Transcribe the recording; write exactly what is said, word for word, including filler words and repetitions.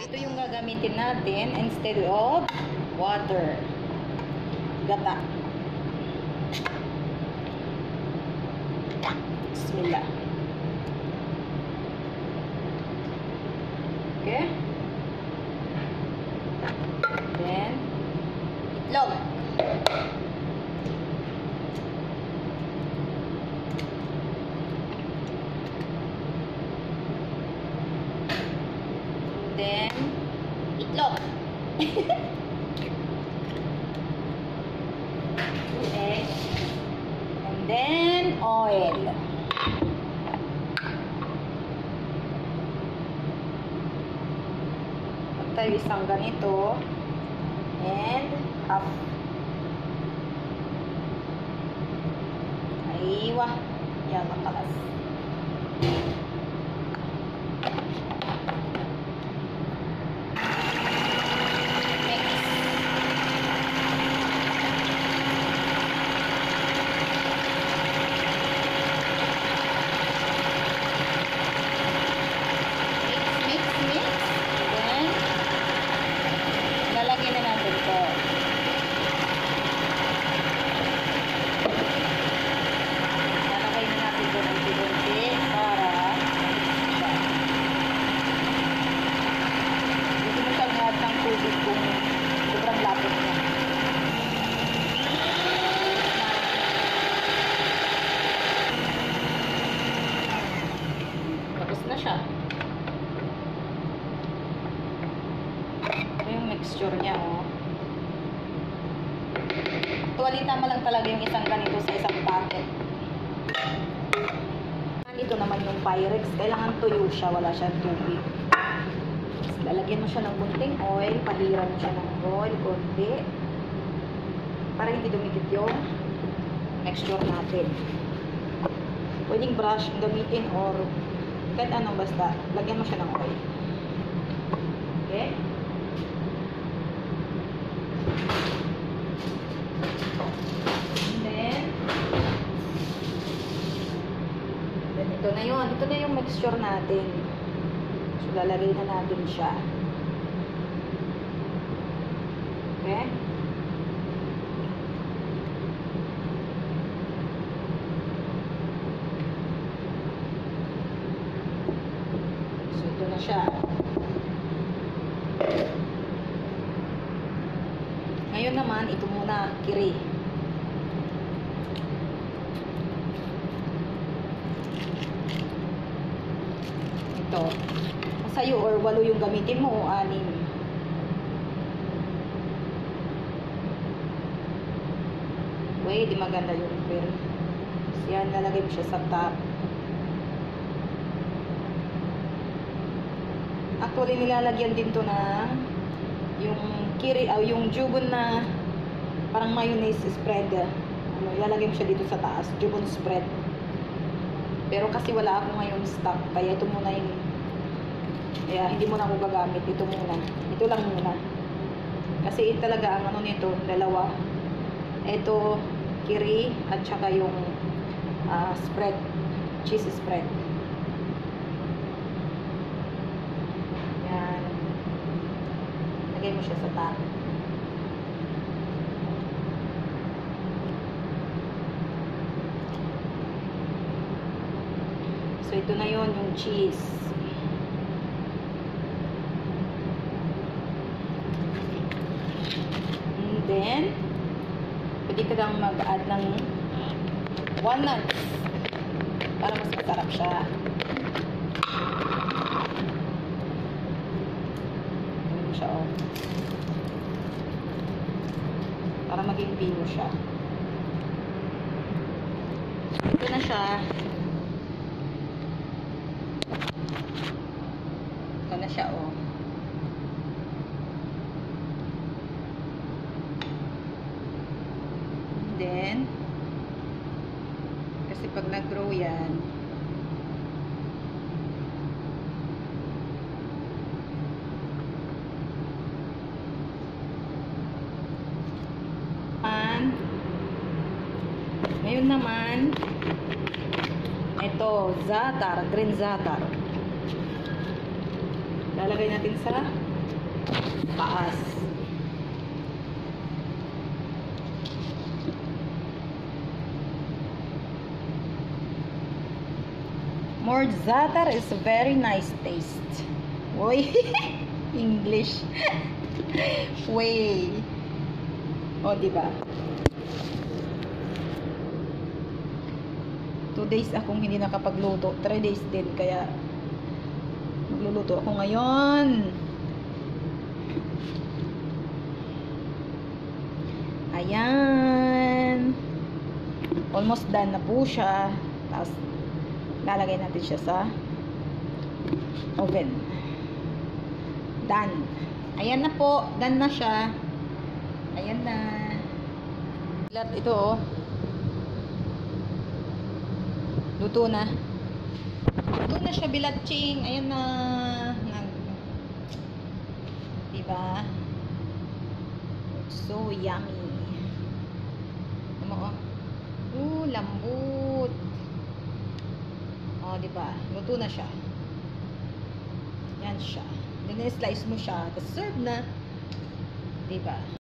ito yung gagamitin natin instead of water. Gata. Bismillah. Okay. Then, itlog. Then, itlog. Two eggs. And then, oil. Pag tayo isang ganito, and half. Aywa. Yan, makalas. Ito yung mixture niya, oh. Actually, tama lang talaga yung isang ganito sa isang packet. Ito naman yung Pyrex. Kailangan tuyo siya. Wala siyang tubig. Tapos, lalagyan mo siya ng bunting oil. Pahiran mo siya ng oil. Konti. Para hindi dumikit yung mixture natin. Pwedeng brush gamitin or kahit anong basta. Lagyan mo siya ng oil. Okay? And then, then ito na yun. Ito na yung mixture natin. So, lalagay na natin siya. Okay? So, ito na siya. Ngayon naman, ito muna, kiri. Ito. Sa'yo or walo yung gamitin mo o anim. Pwede maganda yung kiri. Yan, nalagay mo siya sa top. Actually, nilalagyan din to ng yung kiri, uh, yung jubon na parang mayonnaise spread. Ano, ilalagay mo siya dito sa taas, jubon spread. Pero kasi wala ako ngayon stock, kaya ito muna yung, kaya hindi muna ako gagamit. Ito muna. Ito lang muna. Kasi ito talaga ang ano nito, dalawa. Ito, kiri, at saka yung uh, spread, cheese spread. Yan. Lagay mo siya sa top. So, ito na yon yung cheese. And then, pwede ka lang mag-add ng walnuts para mas masarap siya. Ito siya, oh. Para maging pino siya. Ito na siya. Ito na siya, oh. Then, kasi pag nag-grow yan, and, ngayon naman, ito, zataar, green zataar. Lalagay natin sa taas. More zataar is a very nice taste. Uy, English. Way. O, diba? Two days akong hindi nakapagluto. Three days din. Kaya, magluluto ako ngayon. Ayan. Almost done na po siya. Tapos, lalagay natin siya sa oven. Done. Ayan na po. Done na siya. Ayan na. Lahat ito, oh. Luto na. Luto na siya, bilatching. Ayan na. Diba? So yummy. Ano, oh. Uh, lambot. Oh, diba? Luto na siya. Yan siya. Then, slice mo siya. Tapos, serve na. Diba?